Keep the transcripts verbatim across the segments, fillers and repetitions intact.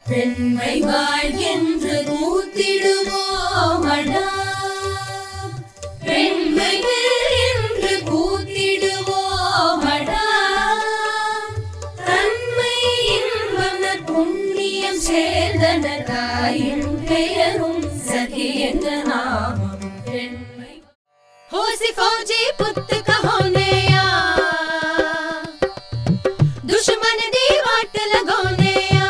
பெண்மை வாழ்கின்ற கூத்திடுவோமடா பெண்மைகள் என்று கூத்திடுவோமடா தன்மை இன்பனர் புண்ணியம் சேர்ந்தன தாயின் பெயரும் சகி என்ற நாமம் பெண்மை होसी फौजी पुत कहोने आ दुश्मन दी वाट लगोने आ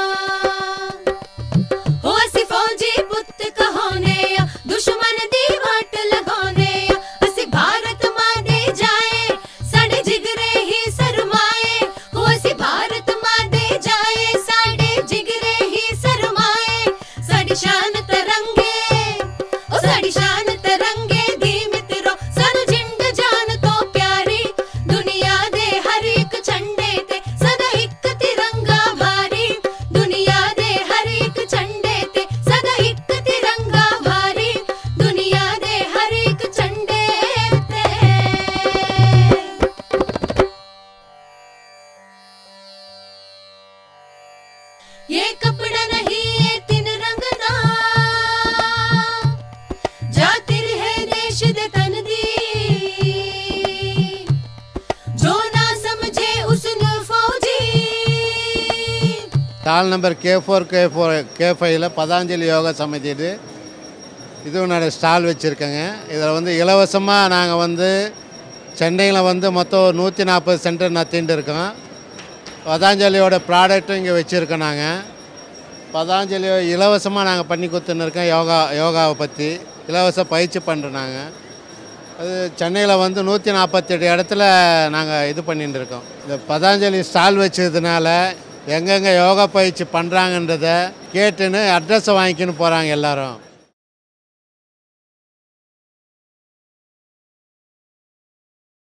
होसी फौजी पुत कहोने आ दुश्मन दी वाट लगोने आ असी भारत मां दे जाए साडे जिगरे ही सरमाए होसी भारत मां दे जाए साडे जिगरे ही सरमाए साडी शान तरंगे ओ साडी शान तरंगे ये कपड़ा नहीं ये तीन रंग दा जाती है देश दे तन दी जो ना समझे उसने फौजी ताल नंबर के फोर के फोर के फाइव पतंजलि யோகா சமிதி இது இதோட ஸ்டால் வச்சிருக்கங்க இதல வந்து இலவசமா நாங்க வந்து சென்னையில வந்து மொத்தம் நூற்றி நாற்பது சென்டர் நடத்திட்டு இருக்கோம் பதஞ்சலியோட ப்ராடக்ட்டும் இங்கே வச்சுருக்கோம் நாங்கள் பதஞ்சலி இலவசமாக நாங்கள் பண்ணி கொடுத்துன்னு இருக்கோம் யோகா யோகாவை பற்றி இலவச பயிற்சி பண்ணுறோம் நாங்கள் அது சென்னையில் வந்து நூற்றி நாற்பத்தெட்டு இடத்துல நாங்கள் இது பண்ணிட்டு இருக்கோம் இந்த பதஞ்சலி ஸ்டால் வச்சதுனால எங்கெங்கே யோகா பயிற்சி பண்ணுறாங்கன்றதை கேட்டுன்னு அட்ரஸை வாங்கிக்கின்னு போகிறாங்க எல்லோரும்.